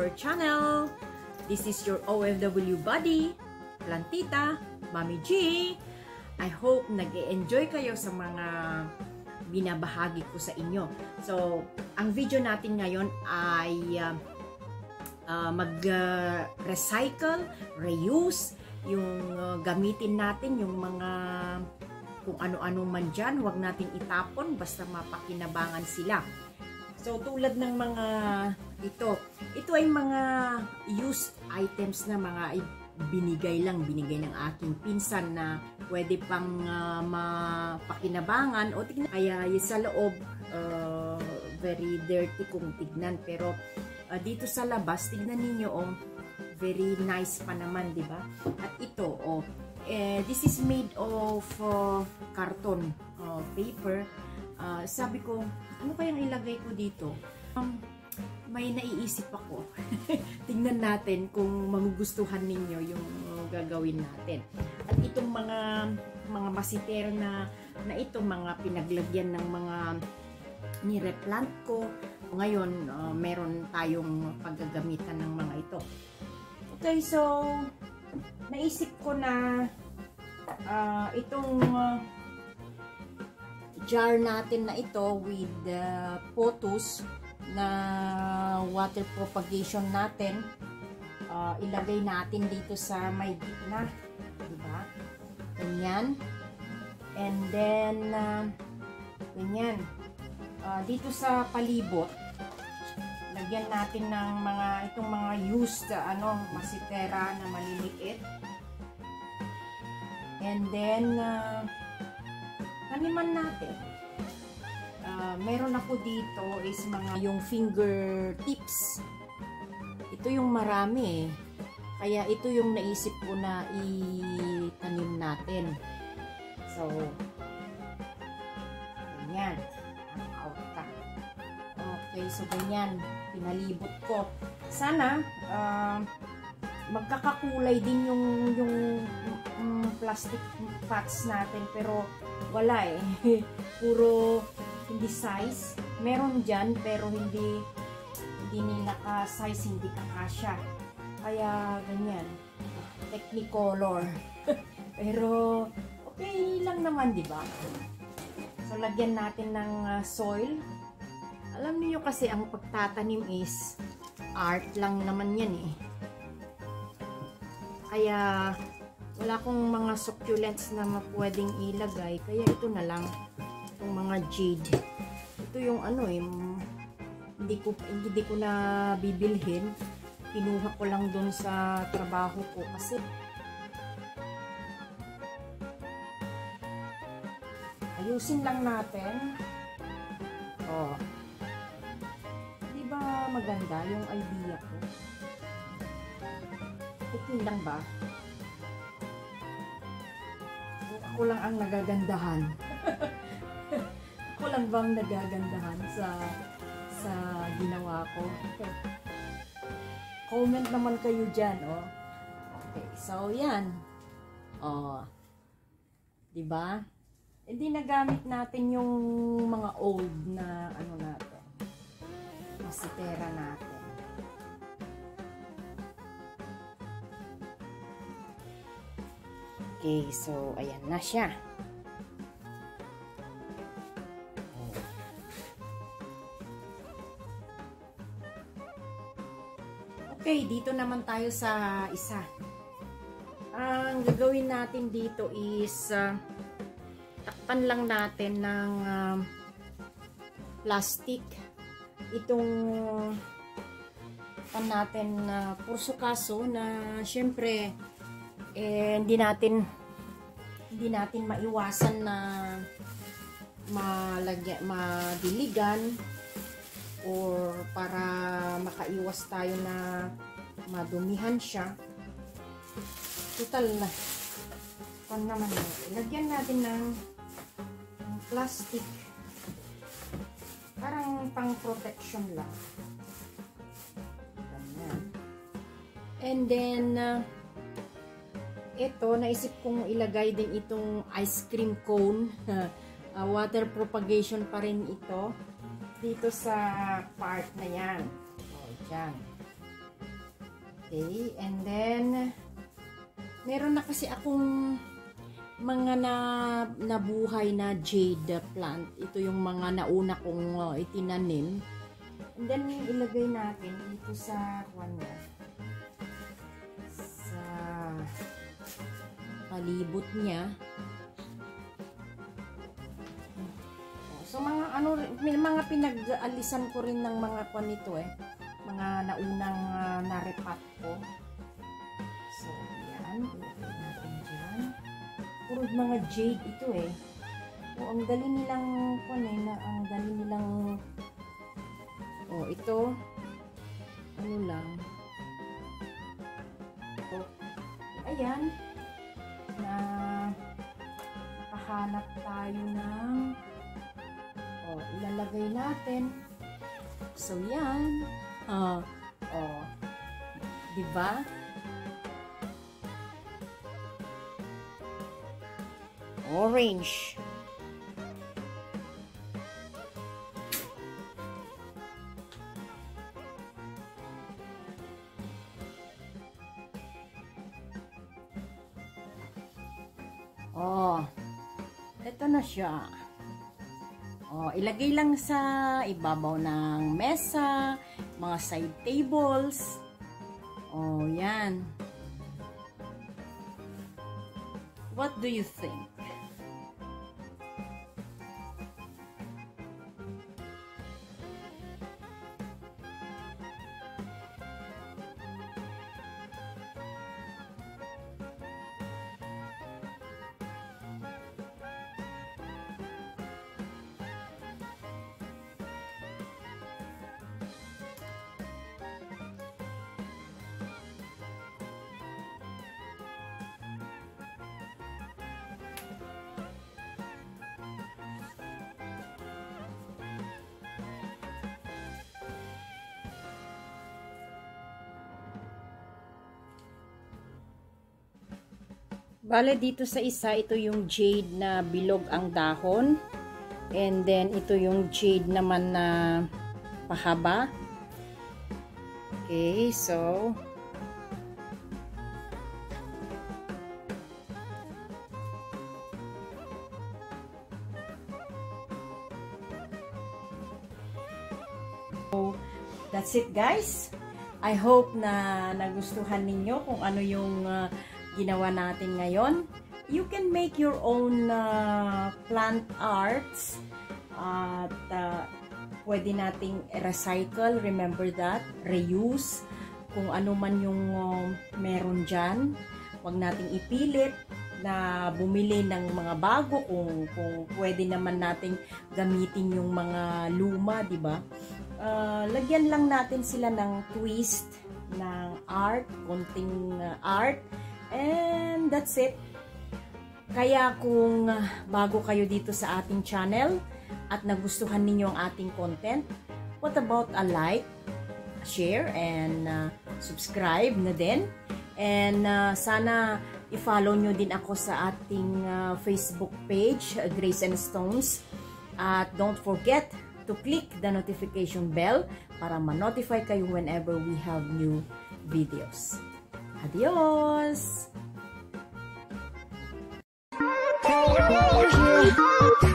our channel. This is your OFW buddy, Plantita, Mami G. I hope nag-e-enjoy kayo sa mga binabahagi ko sa inyo. So, ang video natin ngayon ay mag-recycle, reuse, yung gamitin natin yung mga kung ano-ano man dyan, huwag natin itapon basta mapakinabangan sila. So, tulad ng mga ito ay mga used items na mga binigay ng aking pinsan na pwede pang mapakinabangan o tignan. Kaya sa loob, very dirty kung tignan. Pero dito sa labas, tignan ninyo, very nice pa naman, di ba? At ito, this is made of carton paper. Sabi ko, ano kayang ilagay ko dito? May naiisip ako. Tingnan natin kung magugustuhan ninyo yung gagawin natin. At itong mga masitero na ito, mga pinaglagyan ng mga nireplant ko. Ngayon, meron tayong paggagamitan ng mga ito. Okay, so naisip ko na itong jar natin na ito with photos na water propagation natin, ilagay natin dito sa may gitna, diba? Ganyan. And then ganyan, dito sa palibot lagyan natin ng itong mga used masitera na maliliit. And then taniman natin. Meron ako dito is yung fingertips. Ito yung marami eh. Kaya ito yung naisip ko na itanim natin. So, ganyan. Out ka. Okay, so ganyan. Pinalibot ko. Sana, magkakakulay din yung plastic pots natin. Pero, wala eh. Puro hindi size. Meron dyan, pero hindi nila ka-size, hindi kakasya. Kaya, ganyan. Technicolor. Pero, okay lang naman, di ba? So, lagyan natin ng soil. Alam niyo kasi, ang pagtatanim is art lang naman yan eh. Kaya, wala akong mga succulents na pwedeng ilagay. Kaya, ito na lang. Yung mga jade. Ito yung hindi ko na bibilhin. Kinuha ko lang dun sa trabaho ko kasi ayusin lang natin. Di ba maganda yung idea ko? Okay lang ba? Ako lang ang nagagandahan. Ako lang bang nagagandahan sa ginawa ko? Okay. Comment naman kayo dyan, Okay, so yan. Diba? Hindi nagamit natin yung mga old na natin. Masitera natin. Okay, so ayan na siya. Okay, dito naman tayo sa isa. Ang gagawin natin dito is takpan lang natin ng plastic. Itong natin purso kaso na syempre hindi natin maiwasan na madiligan or para makaiwas tayo na madumihan siya. Total na. Naman lagyan natin ng plastic. Parang pang protection lang. Ganyan. And then ito, naisip kong ilagay din itong ice cream cone. Water propagation pa rin ito. Dito sa part na yan. Dyan. Okay, and then meron na kasi akong mga nabuhay na jade plant. Ito yung mga nauna kong itinanim. And then ilagay natin dito sa sa palibot niya. So may mga pinag-alisan ko rin ng mga nito mga naunang na-repot ko. So yan, ilagay natin dyan. Puro mga jade ito So ang dali nilang ang dali nilang ito lang. So, ayan na pahanap tayo ng ilalagay natin. So yan. Diba? Orange. Ito na siya. Ilagay lang sa ibabaw ng mesa, mga side tables. Yan. What do you think? Bale, dito sa isa, ito yung jade na bilog ang dahon. And then, ito yung jade naman na pahaba. Okay, so that's it, guys. I hope na nagustuhan ninyo kung ano yung ginawa natin ngayon. You can make your own plant arts at pwede nating recycle, remember that, reuse kung ano man yung meron dyan. Huwag nating ipilit na bumili ng mga bago kung pwede naman nating gamitin yung mga luma, di ba? Lagyan lang natin sila ng twist, ng art, konting art. And that's it. Kaya kung bago kayo dito sa ating channel at nagustuhan ninyo ang ating content, what about a like, share, and subscribe na din. And sana i-follow nyo din ako sa ating Facebook page, Grace and Stones. At don't forget to click the notification bell para ma-notify kayo whenever we have new videos. Adios!